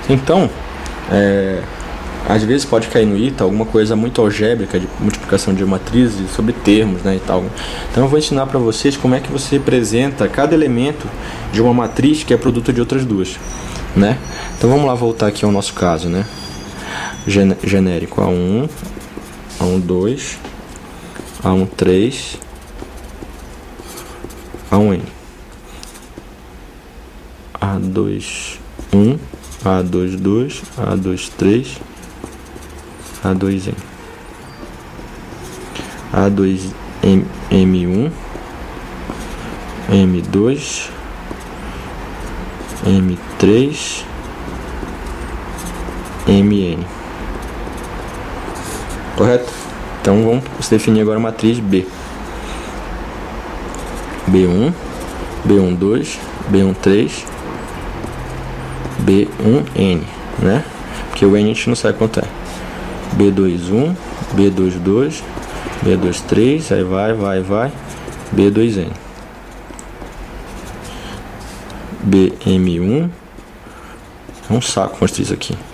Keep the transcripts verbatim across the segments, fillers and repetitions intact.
Então, é, às vezes pode cair no I T A alguma coisa muito algébrica de multiplicação de matrizes sobre termos, né, e tal. Então eu vou ensinar para vocês como é que você representa cada elemento de uma matriz que é produto de outras duas, né? Então vamos lá voltar aqui ao nosso caso, né? Gen genérico A um, A um dois, A um três, A um N, A dois um, A dois dois, A dois três, A dois N, A dois M um, M dois, M três, M N. Correto? Então vamos definir agora a matriz B. B um, B um dois, B um três, B um N, né? Porque o N a gente não sabe quanto é. B dois um, B dois dois, B dois três, aí vai, vai, vai, B dois N. B M um, é um saco construir isso aqui.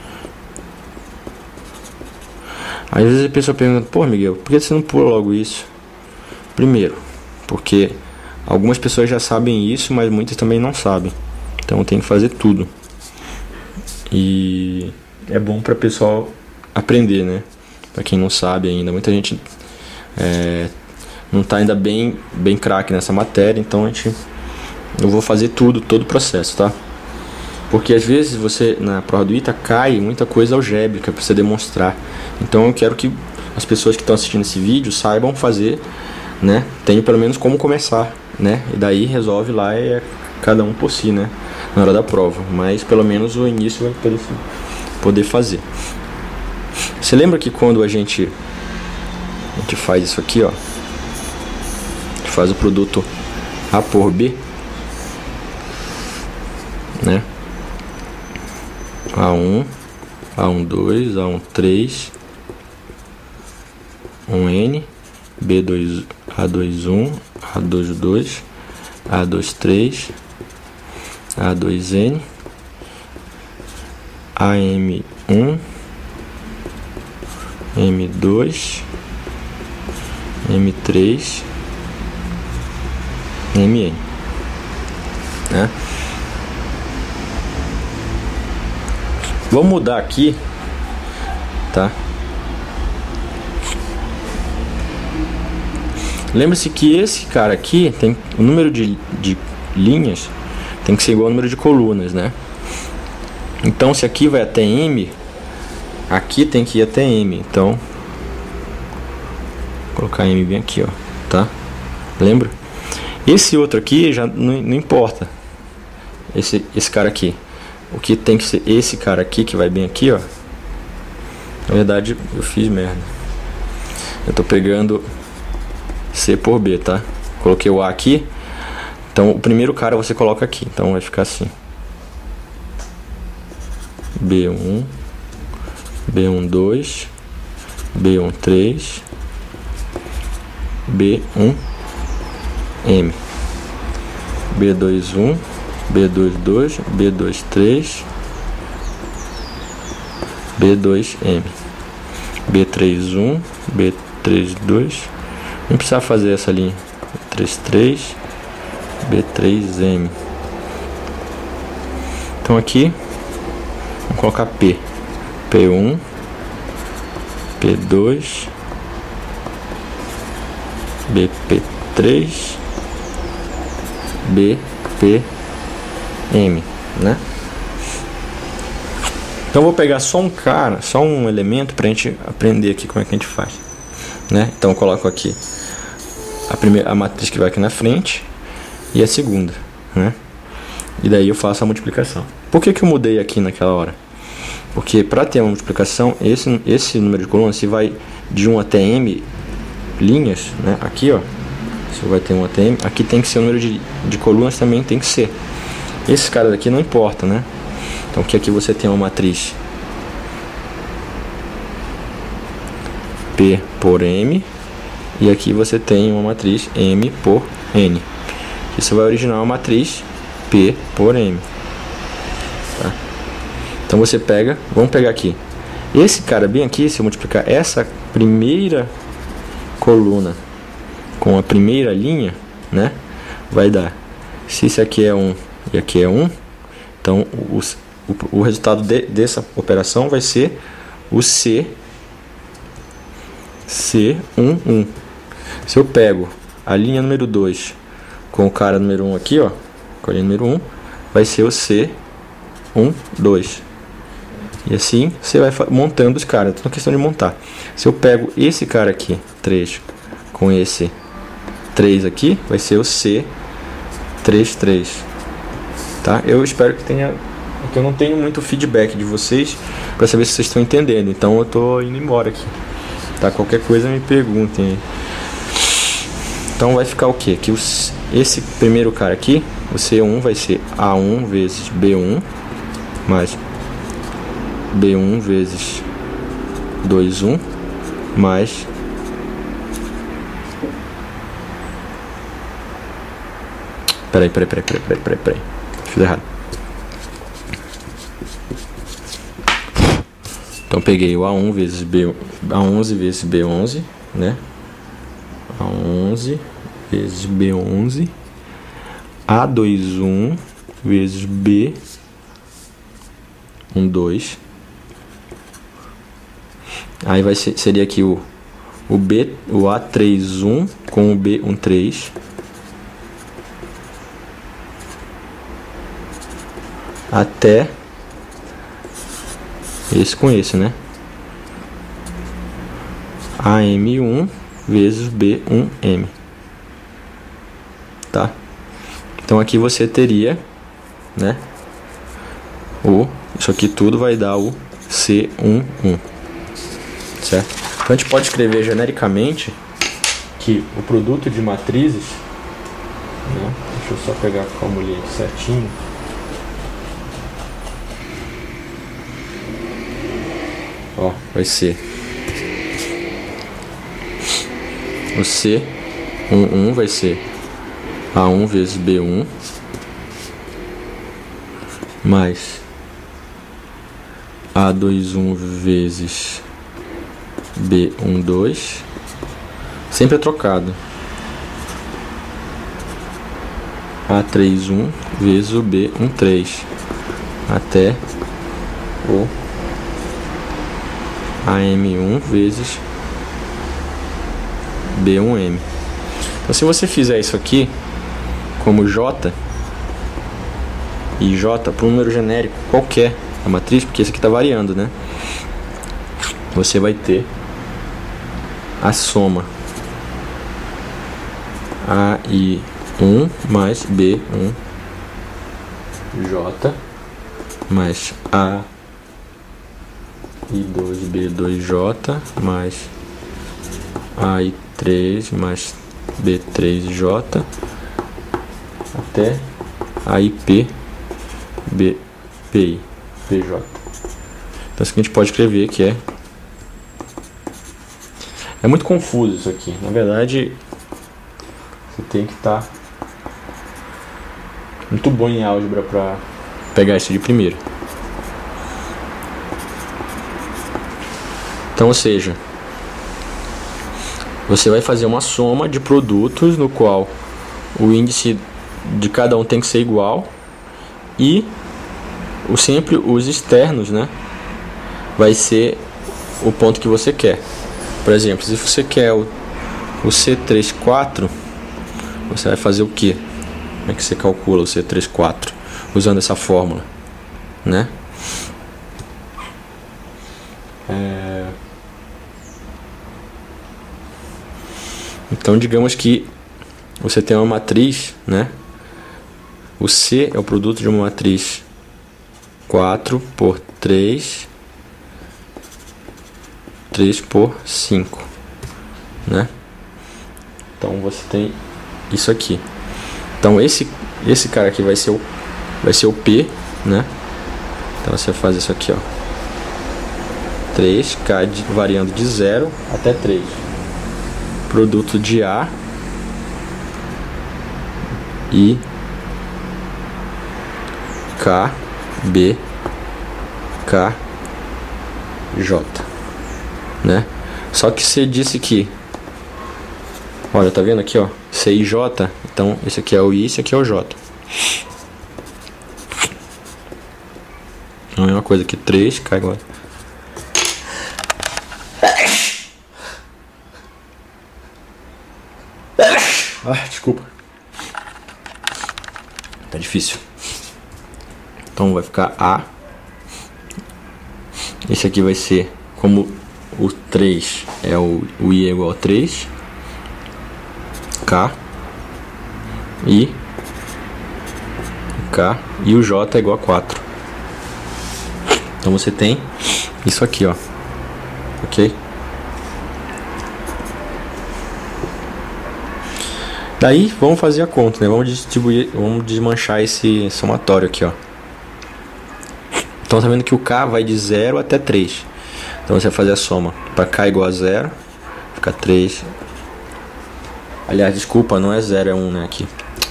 Às vezes a pessoa pergunta, pô Miguel, por que você não pula logo isso? Primeiro, porque algumas pessoas já sabem isso, mas muitas também não sabem. Então tem que fazer tudo. E é bom para o pessoal aprender, né? Para quem não sabe ainda, muita gente é, não está ainda bem, bem craque nessa matéria, então a gente, eu vou fazer tudo, todo o processo, tá? Porque às vezes você, na prova do I T A, cai muita coisa algébrica para você demonstrar. Então eu quero que as pessoas que estão assistindo esse vídeo saibam fazer, né? Tenham pelo menos como começar, né? E daí resolve lá, é cada um por si, né? Na hora da prova. Mas pelo menos o início vai poder, poder fazer. Você lembra que quando a gente, a gente faz isso aqui, ó, a gente faz o produto A por B, né? A um, A um dois, A um três, um N, B dois, A dois um, A dois dois, A dois três, A dois N, A M um, M dois, M três, M N, né? Vamos mudar aqui, tá? Lembre-se que esse cara aqui tem o número de, de linhas tem que ser igual ao número de colunas, né? Então se aqui vai até M, aqui tem que ir até M. Então vou colocar M bem aqui, ó, tá? Lembra? Esse outro aqui já não, não importa. Esse, esse cara aqui. O que tem que ser esse cara aqui, que vai bem aqui, ó. Na verdade, eu fiz merda. Eu tô pegando C por B, tá? Coloquei o A aqui. Então, o primeiro cara você coloca aqui. Então, vai ficar assim. B um, B um dois, B um três, B um M, B dois um, B dois dois, B dois três, B dois M, B três um, B três dois, não precisa fazer essa linha, B três três, B três M. Então aqui vamos colocar P, P um, P dois, B P três, B P M, né? Então vou pegar só um cara, só um elemento pra gente aprender aqui como é que a gente faz, né? Então eu coloco aqui a primeira, a matriz que vai aqui na frente e a segunda, né? E daí eu faço a multiplicação. Por que que eu mudei aqui naquela hora? Porque para ter uma multiplicação, esse, esse número de colunas, se vai de um até M linhas, né? Aqui, ó, se vai ter um até M, aqui tem que ser o número de, de colunas também tem que ser. Esses caras aqui não importa, né? Então que aqui você tem uma matriz P por M e aqui você tem uma matriz M por N. Isso vai originar uma matriz P por M, tá? Então você pega, vamos pegar aqui. Esse cara bem aqui, se eu multiplicar essa primeira coluna com a primeira linha, né? Vai dar, se isso aqui é um e aqui é um, então o, o, o resultado de, dessa operação vai ser o C, C um, um. Se eu pego a linha número dois com o cara número um aqui, ó, com a linha número um, vai ser o C um, dois. E assim você vai montando os caras, é tudo questão de montar. Se eu pego esse cara aqui, três, com esse três aqui, vai ser o C três, três. Tá? Eu espero que tenha, que eu não tenho muito feedback de vocês para saber se vocês estão entendendo. Então eu tô indo embora aqui. Tá? Qualquer coisa me perguntem aí. Então vai ficar o que? Que os, esse primeiro cara aqui, o C um vai ser A um vezes B um mais B um vezes dois, um mais Peraí, peraí, peraí, peraí, peraí, peraí, peraí. Fiz errado. Então peguei o A um vezes B, A onze vezes B onze, né? A onze vezes B onze, A dois, um vezes B um, dois. Aí vai ser, seria aqui o, o, B, o A três, um com o B um, três. Até esse com esse, né? A M um vezes B um M. Tá? Então aqui você teria, né? O, isso aqui tudo vai dar o C um, um. Certo? Então a gente pode escrever genericamente que o produto de matrizes, né? Deixa eu só pegar a fórmula aqui certinho. Ó, vai ser o C um, um vai ser A um vezes B um mais A dois, um vezes B um, dois, sempre é trocado. A três, um vezes o B um, três até o A M um vezes B um M. Então se você fizer isso aqui como J e J para um número genérico qualquer da matriz, porque esse aqui está variando, né? Você vai ter a soma A I um mais B um J mais A I dois B dois J mais A I três mais B três J até A I P B P I B J. Então isso que a gente pode escrever que é é muito confuso isso aqui. Na verdade você tem que estar tá muito bom em álgebra para pegar isso de primeiro. Então, ou seja, você vai fazer uma soma de produtos no qual o índice de cada um tem que ser igual e o, sempre os externos, né, vai ser o ponto que você quer. Por exemplo, se você quer o, o C três, quatro, você vai fazer o quê? Como é que você calcula o C três, quatro? Usando essa fórmula, né? É... Então, digamos que você tem uma matriz, né? O C é o produto de uma matriz quatro por três, três por cinco, né? Então você tem isso aqui. Então esse esse cara aqui vai ser o vai ser o P, né? Então você faz isso aqui, ó. três, K de, variando de zero até três. Produto de A e K, B K, J, né? Só que você disse que, olha, tá vendo aqui, ó, C I J, então esse aqui é o I, esse aqui é o J. A mesma coisa que três, K agora. Ah, desculpa. Tá difícil. Então vai ficar A. Esse aqui vai ser, como o três é o, o I é igual a três. K. I. K. E o J é igual a quatro. Então você tem isso aqui, ó. Ok? Daí vamos fazer a conta, né? Vamos distribuir, vamos desmanchar esse somatório aqui, ó. Então tá vendo que o K vai de zero até três. Então você vai fazer a soma para K igual a zero, fica três. Aliás, desculpa, não é zero, é um, né, aqui.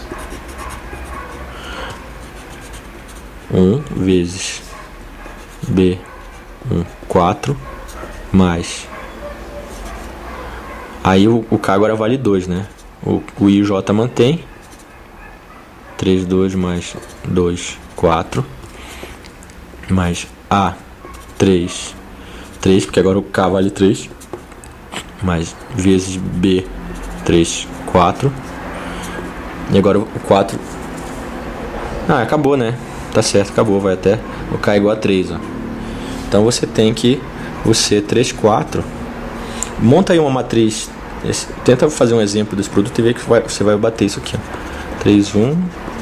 um vezes B um, quatro, mais. Aí o, o K agora vale dois, né? O, o I e o J mantém. três, dois mais dois, quatro. Mais A, três. três, porque agora o K vale três. Mais vezes B, três, quatro. E agora o quatro. Ah, acabou, né? Tá certo, acabou. Vai até o K igual a três, ó. Então você tem que o C três, quatro. Monta aí uma matriz. Esse, tenta fazer um exemplo desse produto e ver que vai, você vai bater isso aqui, ó. três, um.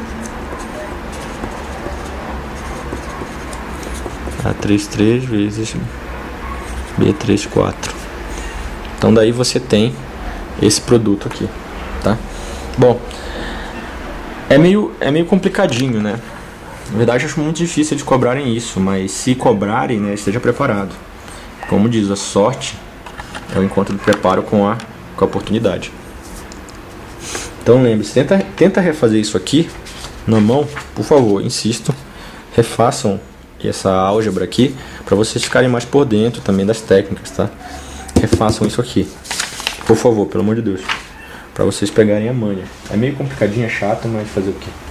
A três, três vezes B três, quatro. Então daí você tem esse produto aqui, tá? Bom, é meio, é meio complicadinho, né? Na verdade, eu acho muito difícil eles cobrarem isso, mas se cobrarem, né, esteja preparado. Como diz, a sorte é o encontro do preparo com a, com a oportunidade. Então lembre-se, tenta, tenta refazer isso aqui na mão, por favor, insisto, refaçam essa álgebra aqui para vocês ficarem mais por dentro também das técnicas, tá? Refaçam isso aqui, por favor, pelo amor de Deus, para vocês pegarem a manha. É meio complicadinho, é chato, mas fazer o quê?